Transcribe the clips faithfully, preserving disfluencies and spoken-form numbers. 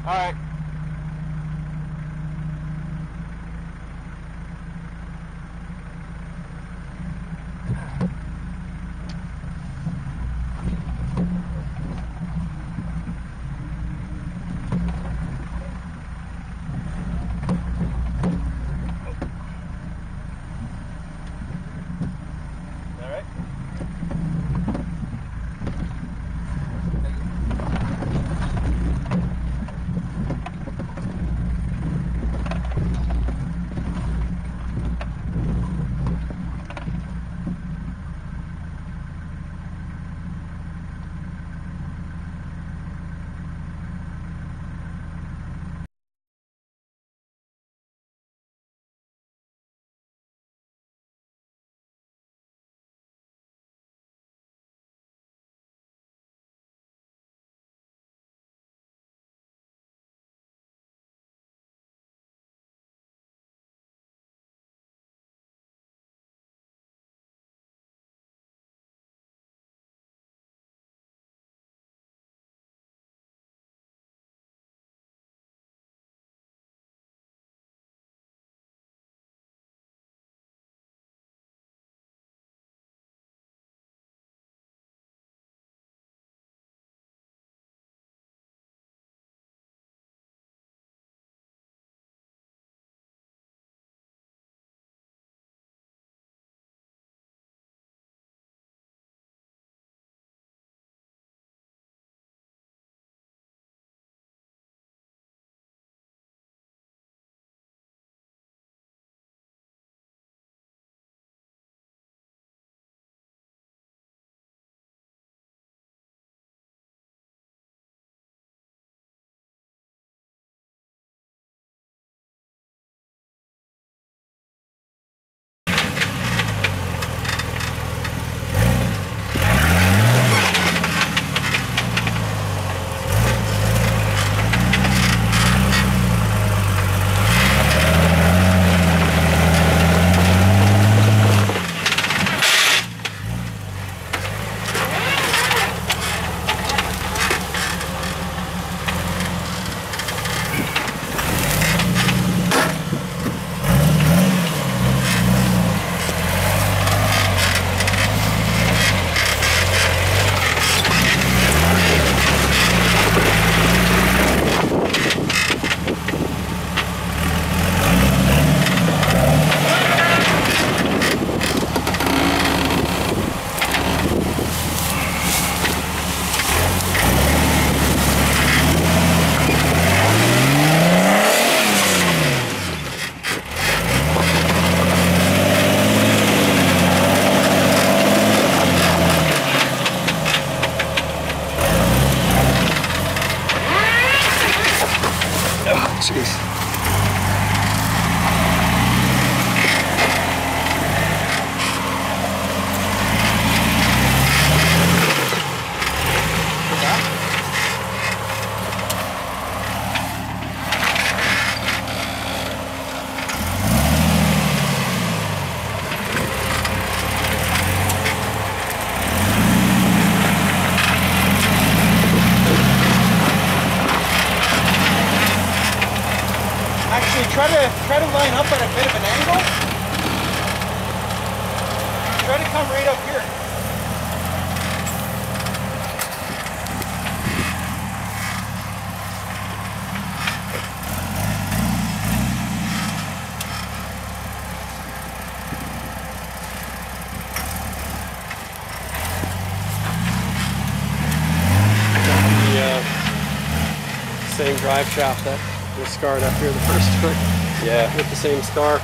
All right. Jeez. Try to try to line up at a bit of an angle. Try to come right up here. The uh, same drive shaft that was scarred up here the first time. Yeah, with the same scar.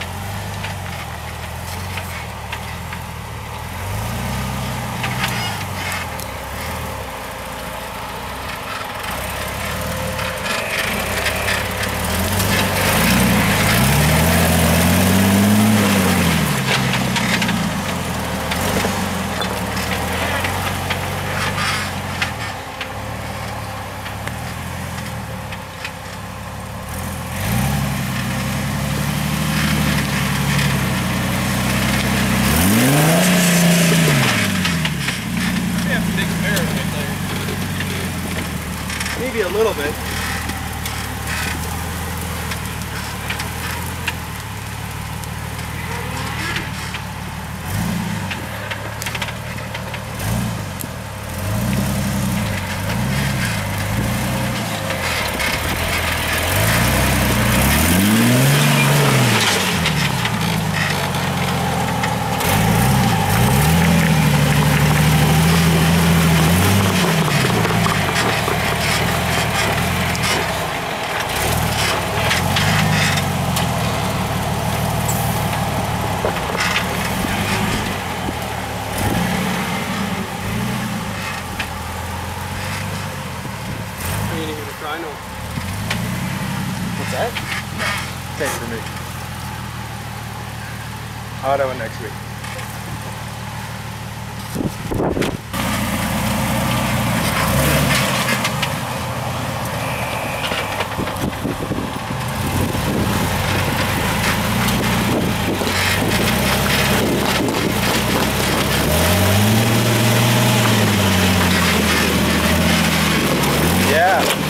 Ottawa next week. Yeah.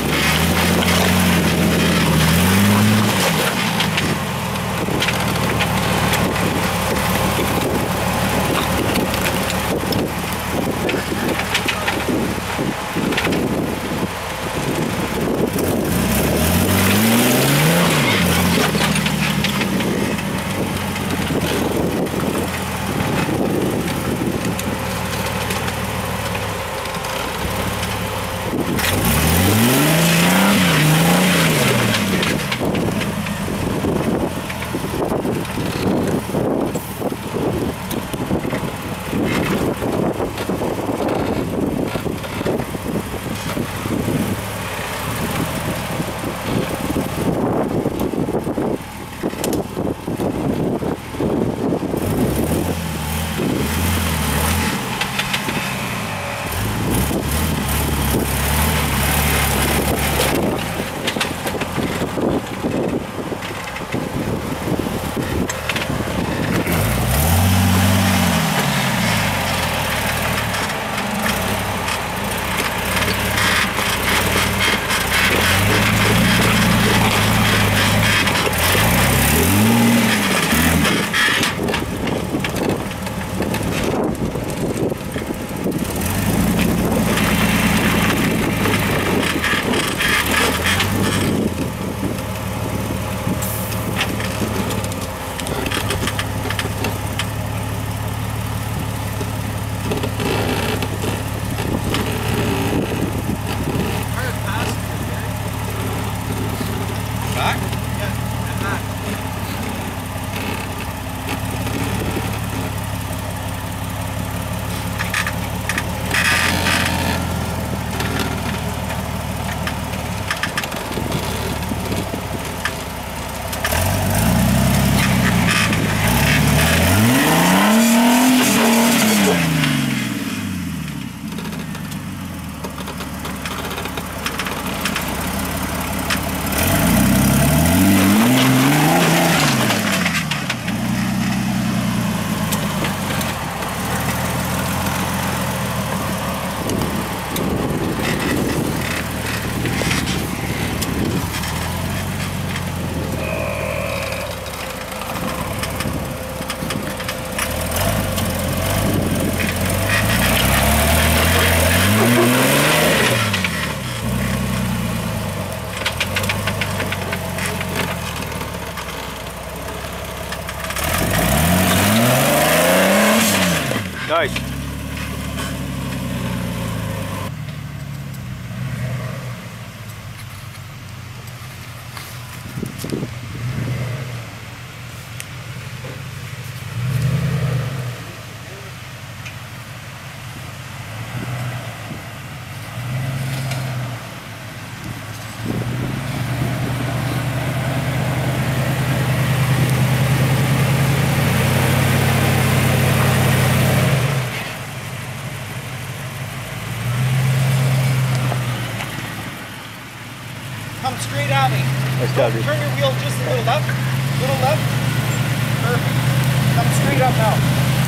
Nice. Come straight at me. That's gotta be. Turn your wheel just a little left. Little left. Perfect. Come straight up now.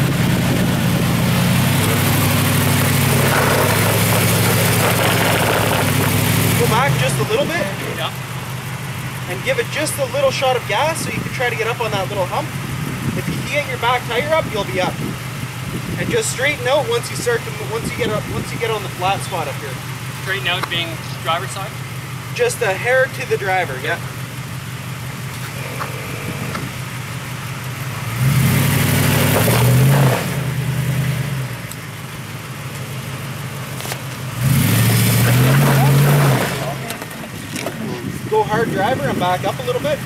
Go back just a little bit. Yeah. And give it just a little shot of gas so you can try to get up on that little hump. If you can get your back tire up, you'll be up. And just straighten out once you start to once you get up once you get on the flat spot up here. Straighten out being driver's side? Just a hair to the driver, yeah. Go hard driver and back up a little bit.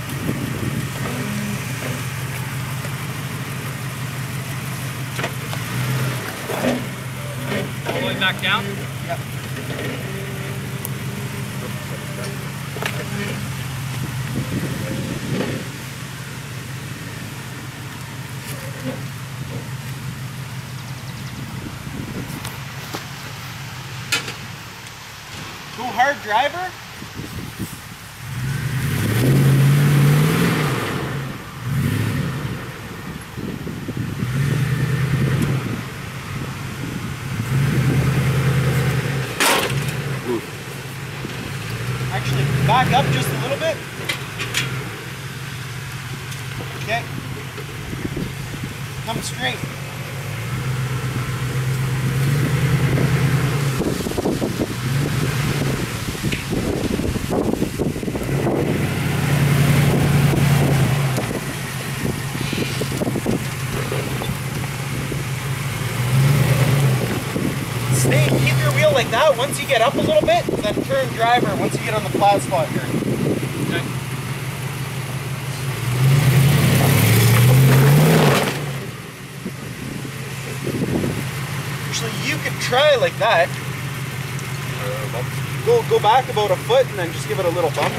All the way back down? Yeah. driver. Actually, back up just a little bit. Okay. Come straight. Stay, keep your wheel like that. Once you get up a little bit, then turn driver once you get on the flat spot here. Okay. Actually, you could try like that. Go, go back about a foot and then just give it a little bump.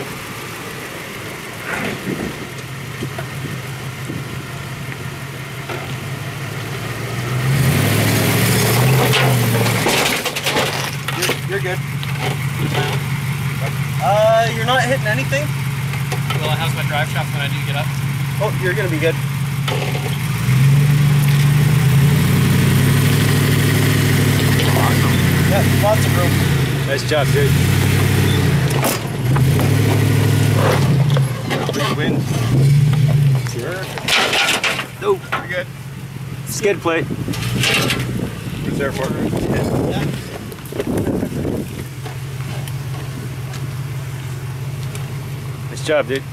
You're good. Uh, you're not hitting anything? Well, how's my drive shaft when I do get up? Oh, you're gonna be good. Awesome. Yeah, lots of room. Nice job, dude. Big wind. Sure. No, you're good. Skid plate. Who's there for? Yeah. Nice job, dude.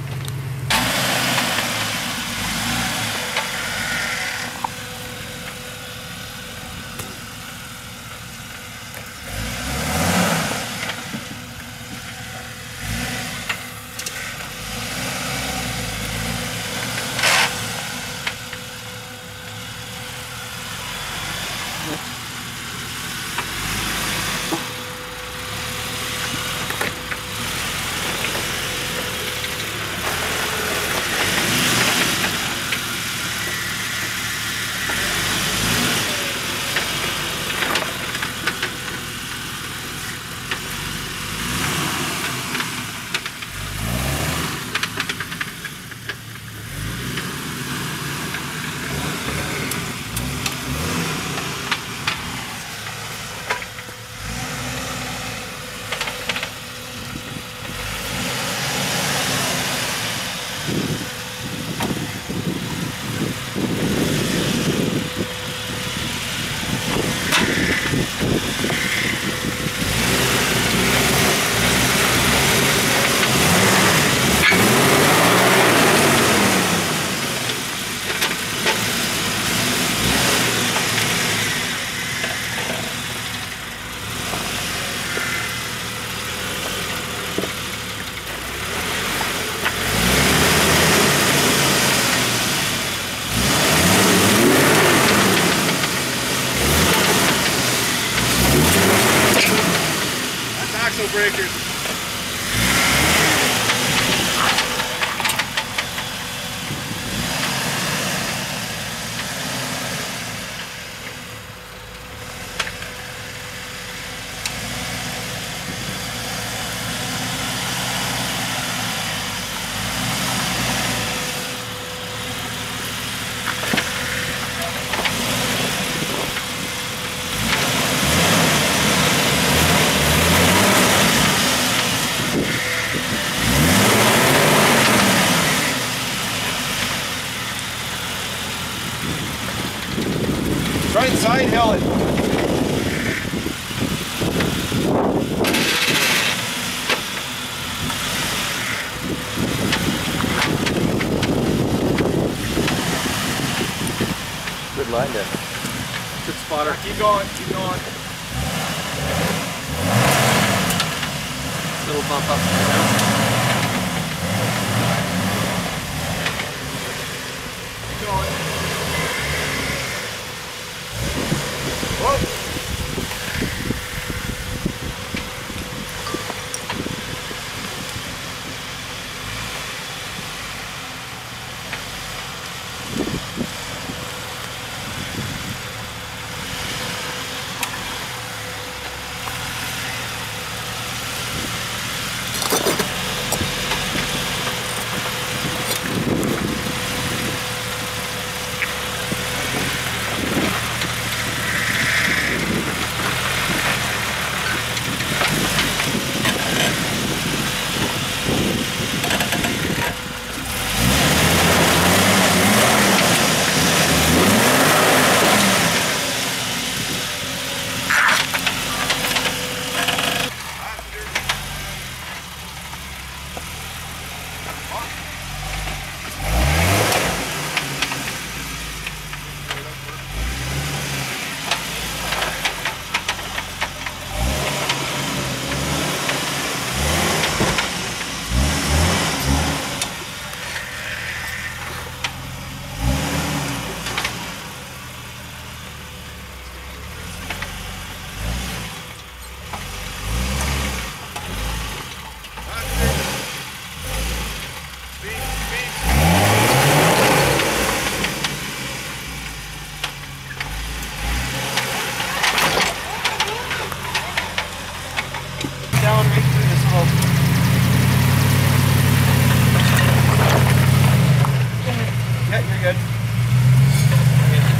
Axle breakers. Right side, hill it. Good line there. Good spotter. Keep going, keep going. Little bump up and down. Keep going. Whoa.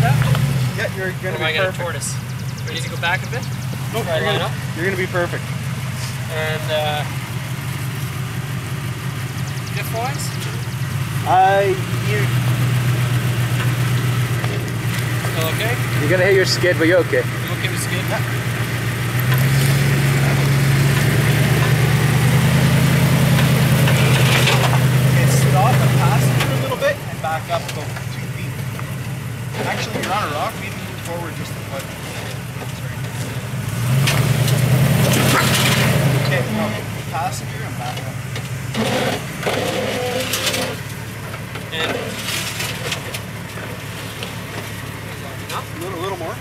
that? Yeah, you're gonna Or am be I gonna perfect. tortoise? Do I need to go back a bit? Nope, Right, you're line gonna, up? you're gonna be perfect. And uh, diff wise? Uh, you. Still okay? You're gonna hit your skid, but you're okay. You okay with skid? Okay, stop and pass it for a little bit and back up about two feet. Actually, you're on a rock. Maybe move forward just a foot. Okay, no, passenger and back up. And A little, little more.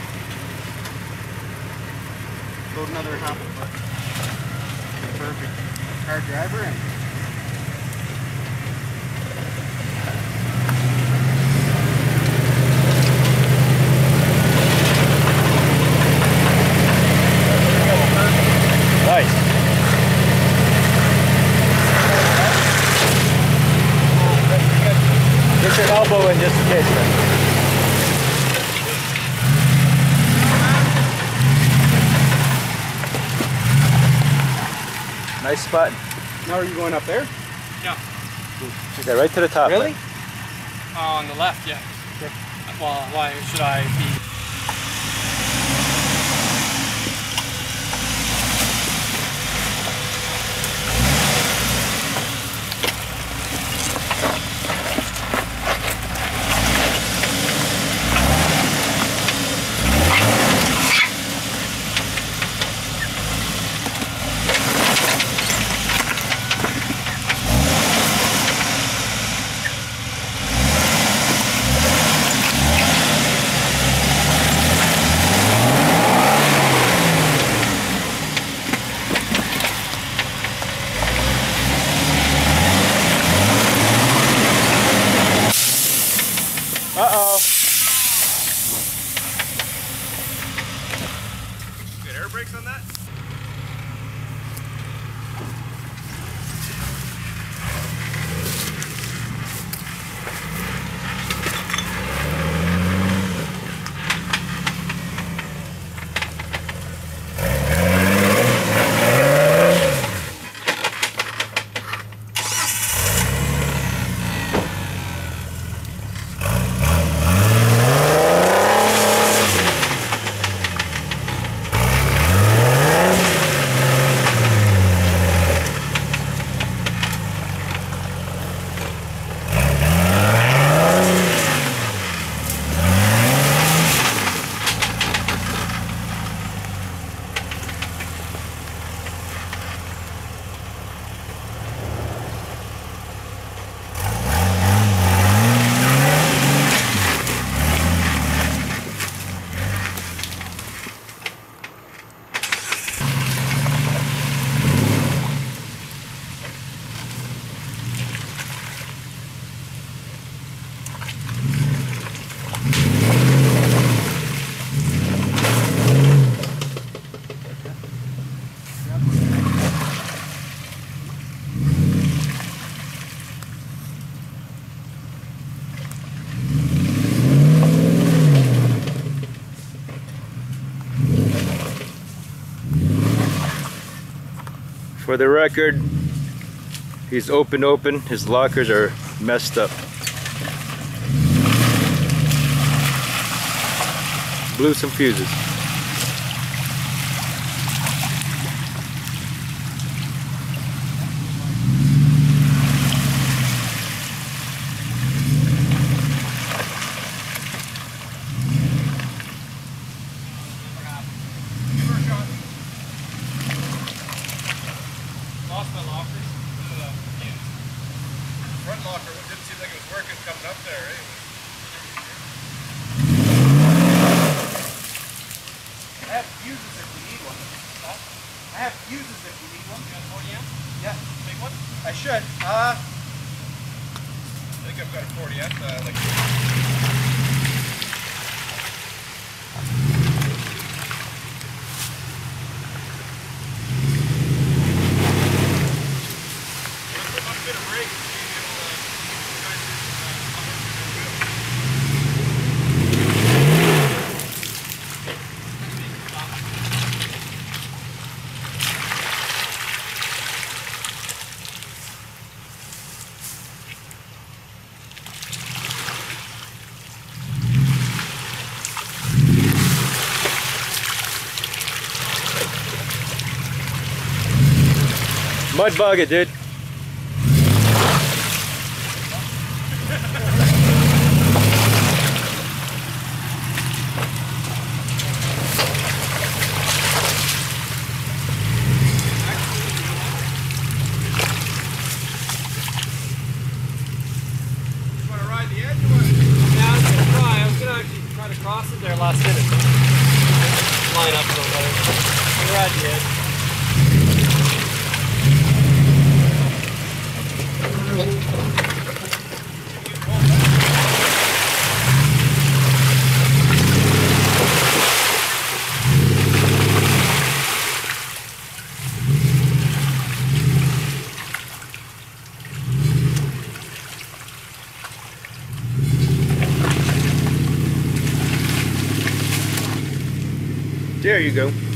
Go another half a foot. Perfect. Hard driver and. Nice. Get your elbow in just in case, man. Nice spot. Now are you going up there? yeah. Yeah, right to the top. Really? man. Uh, on the left, yeah. Well, why should I be? Uh-oh. Good air brakes on that? For the record, he's open open, his lockers are messed up. Blew some fuses. Lost my lockers. Uh, Front locker didn't seem like it was working coming up there, eh? Mud bug it, dude. Cross it there last minute. Line up a little better. We're at the edge. There you go.